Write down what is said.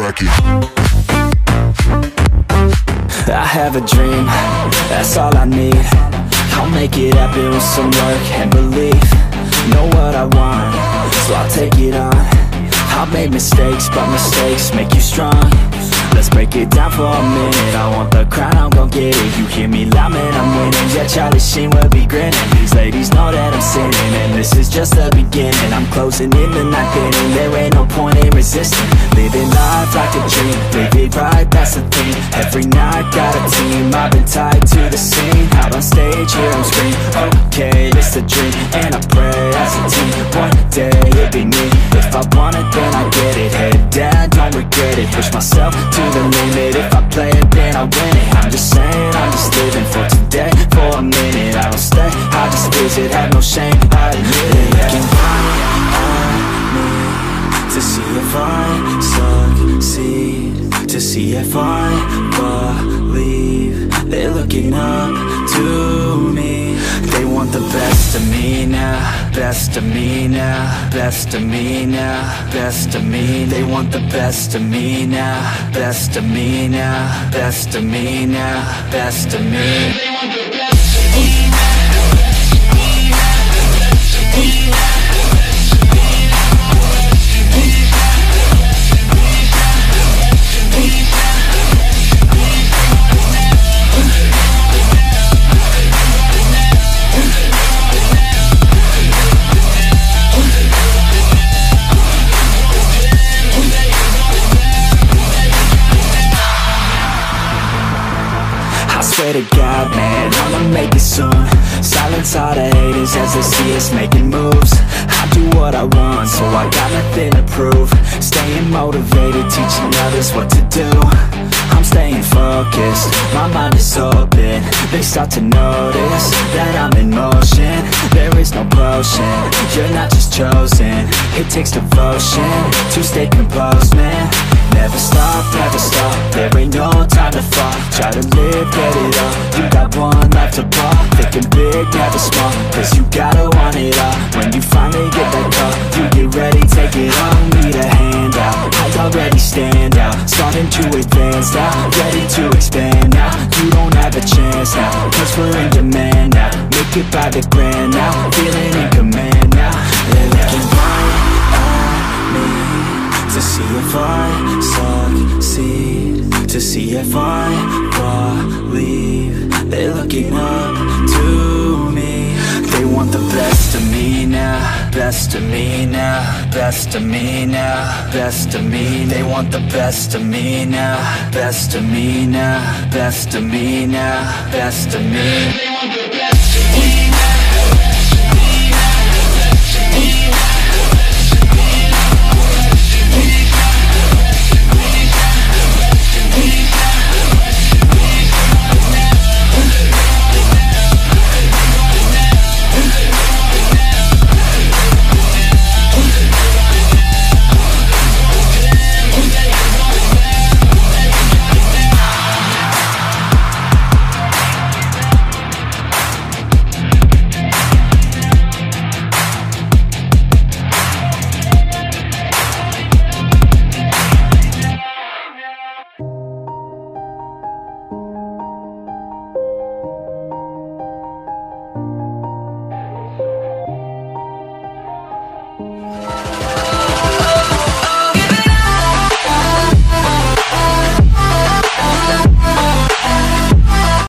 like it. I have a dream, that's all I need. I'll make it happen with some work and belief. Know what I want, so I'll take it on. I've made mistakes, but mistakes make you strong. Let's break it down for a minute. I want the crown, I'm gon' get it. You hear me loud, man, I'm winning. Yeah, Charlie Sheen will be grinning. These ladies know that I'm sinning, and this is just the beginning. I'm closing in the night inning. There ain't no point in resisting. Living life like a dream, live it right, that's the thing. Every night got a team, I've been tied to the scene. Out on stage, here I'm screaming, okay, it's a dream. And I pray as a team, one day it'll be me. If I want it, then I get it. Head down, don't regret it. Push myself to the limit. If I play it, then I win it. I'm just saying, I'm just living for today. For a minute, I don't stay, I just visit. Have no shame, I admit it. Looking right at me to see if I succeed, to see if I believe. They're looking up to me. They want the best of me now, best of me now, best of me now, best of me. They want the best of me now, best of me now, best of me now, best of me. They want the best of me now. Swear to God, man, I'ma make it soon. Silence all the haters as they see us making moves. I do what I want, so I got nothing to prove. Staying motivated, teaching others what to do. I'm staying focused, my mind is open. They start to notice that I'm in motion. There is no potion, you're not just chosen. It takes devotion to stay composed, man. Never stop, there ain't no time to fall. Try to live, get it up, you got one life to ball. Thinking big, never small, cause you gotta want it all. When you finally get that call, you get ready, take it on. Need a handout, I already stand out. Starting to advance now, ready to expand now. You don't have a chance now, cause we're in demand now. Make it by the grand now, feeling in command now. They're looking right at me to see if I succeed, to see if I believe. They're looking up to me. They want the best of me now, best of me now, best of me now, best of me. They want the best of me now, best of me now, best of me now, best of me. They want the best of me.